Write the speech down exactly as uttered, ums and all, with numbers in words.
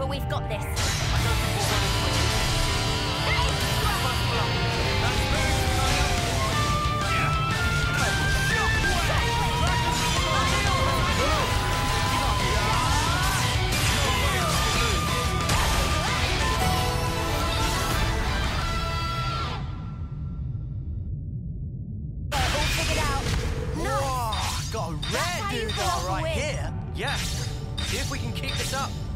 sure we've got this. I don't think we're running for it. First blood. That's very kind. All figured out. Whoa, got a rare That's how you dude pull off a right win. here. Yeah. See if we can keep this up.